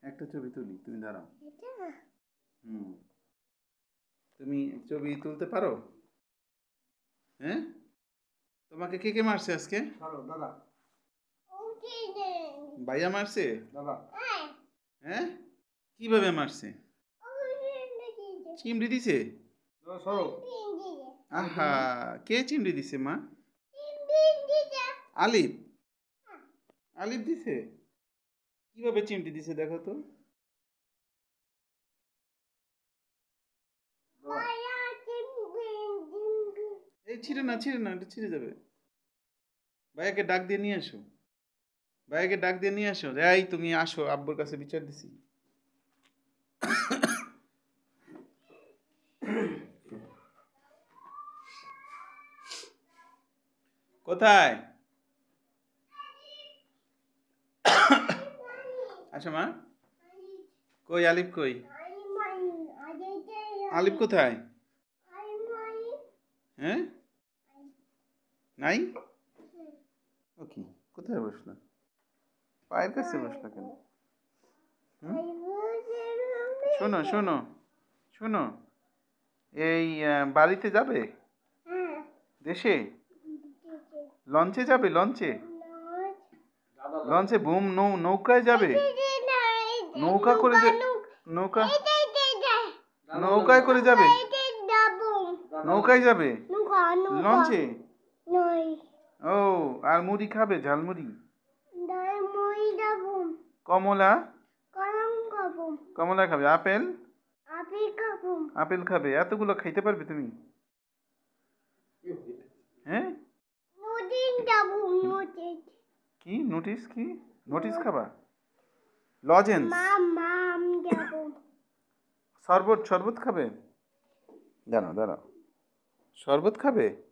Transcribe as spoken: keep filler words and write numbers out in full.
একটা ছবি তুলি, তুমি দাঁড়াও। হুম, তুমি ছবি তুলতে পারো? হ্যাঁ, তোমাকে কে কে মারছে আজকে? দাদা ভাইয়া মারছে? দাদা হ্যাঁ, কিভাবে মারছে? চিমড়ি দিছে? সরো। আহা, কে চিমড়ি দিছে মা? আলিফ? আলিফ দিছে? কিভাবে চিমটি দিছে দেখো তো? এই ছিঁড়ে না, ছিঁড়ে না, এটা ছিঁড়ে যাবে। ভাইয়াকে ডাক দিয়ে নিয়ে আসো, ভাইয়াকে ডাক দিয়ে নিয়ে আসো। এই তুমি আসো, আব্বুর কাছে বিচার দিছি। কোথায়? আসো মা। কই আলিফ কই? আলিফ কোথায়? হ্যাঁ, নাই? ও কি, কোথায় বসলো? পায়ের কাছে বসলো কেন? শোনো শোনো শোনো, এই বাড়িতে যাবে? দেশে লঞ্চে যাবে? লঞ্চে লঞ্চে বুম নৌ নৌকায় যাবে? নৌকা করে নৌকা নৌকায় করে যাবে? নৌকায় যাবে? লঞ্চে? ও, আর মুড়ি খাবে? ঝালমুড়ি? কমলা? কমলা খাবে? আপেল? আপেল খাবে? এতগুলো খাইতে পারবে তুমি? হ্যাঁ, কি নোটিস? কি নোটিস খাবা? লজেন্স? শরবত? শরবত খাবে? দাঁড়াও দাঁড়াও, শরবত খাবে?